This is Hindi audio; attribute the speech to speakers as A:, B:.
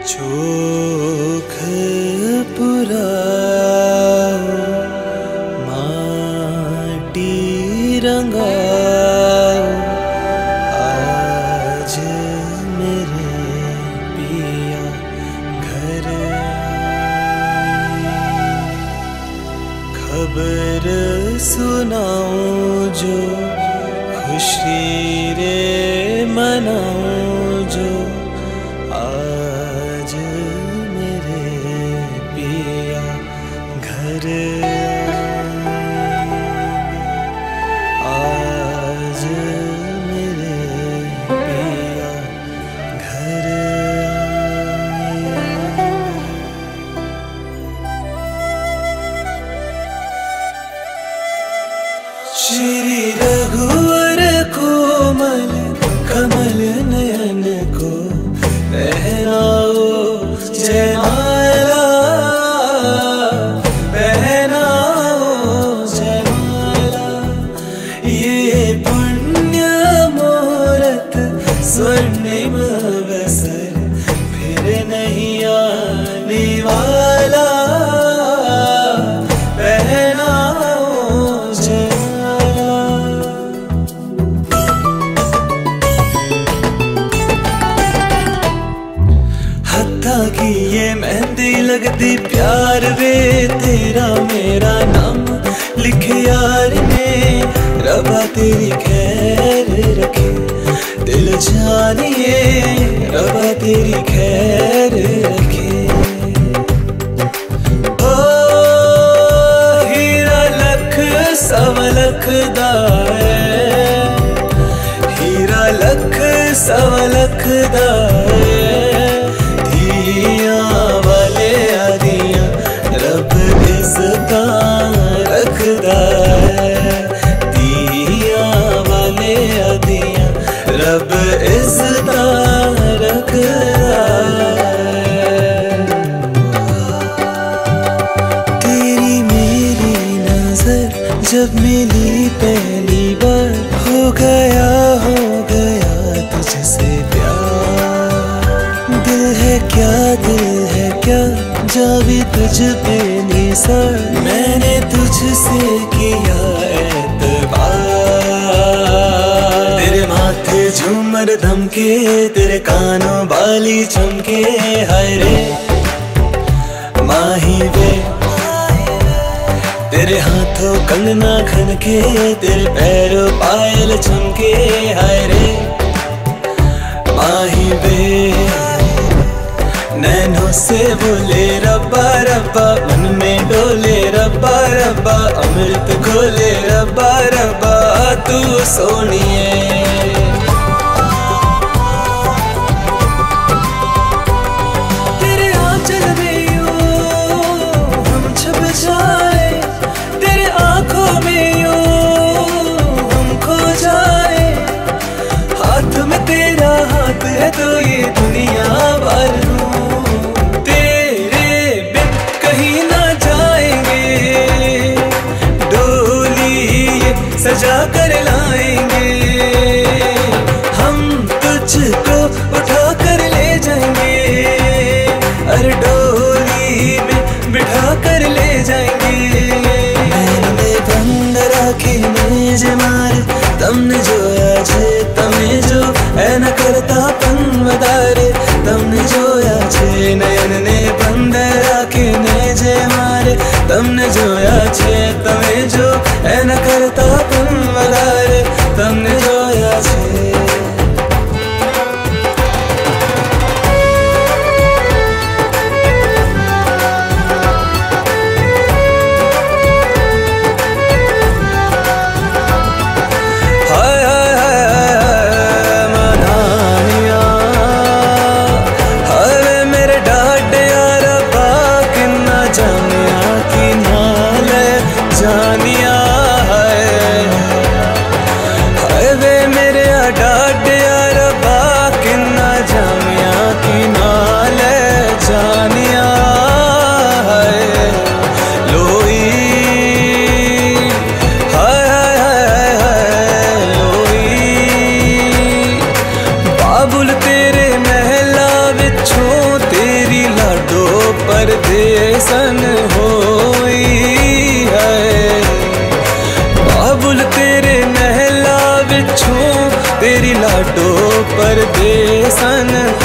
A: चोख पुरा माटी रंगा आज मेरे पिया घर। खबर सुनाऊं जो खुशी रे मनाऊं जो आज मेरे पिया घर। आज मेरे पिया घर। श्री रघुवर कोमल कमल नयन को पहनाओ जयमाला, पहनाओ जयमाला। ये पुण्य मुहूर्त स्वर्णिम अवसर फिर नहीं आने वाला, पहनाओ जयमाला। हत्था की ये मेहंदी लगदी प्यार वे, तेरा मेरा नाम लिखे यार ने। रबा तेरी खैर रखे दिल जानिए, रबा तेरी खैर रखे। ओ हीरा लख सवा लख दा है, हीरा लख सवा लख दा है। दियां वाले आदियां रब इज़्ज़त रखदा है, दियां वाले आदियां रब इज़्ज़त रखदा है। तेरी मेरी नजर जब मिली पहली बार, हो गया तुझसे प्यार। दिल है क्या जा भी तुझ पे निसार, मैंने तुझसे किया एतबार। तेरे माथे झूमर धमके, तेरे कानों बाली चमके, हाय रे माही वे। तेरे हाथों कंगना खनके, तेरे पैरों पायल चमके, हाय रे माही वे। नैनों से बोले रब्बा रब्बा, मन में डोले रब्बा रब्बा, अमृत खोले रब्बा रब्बा तू सोनिए। तेरे आंचल में यूं हम छुप जाए, तेरे आंखों में यूं हम खो जाए। हाथ में तेरा हाथ है तो ये दुनिया भर सजा कर लाएंगे। हम तुझको उठा कर ले जाएंगे, अरे डोली में बिठा कर ले जाएंगे। मैंने बंद राखी मेज मार, तमने जो आज तमे जो है न करता पन वदारे। तमने जो आज नयन ने बंद राखी मेज मारे, तमने जो आज तमे जो है न करता पन वदारे। तमने जो आज जानिया बाबुल तेरे महला विचों तेरी लाडो परदेसन होई है। बाबुल तेरे महला विछों तेरी लाडो परदेसन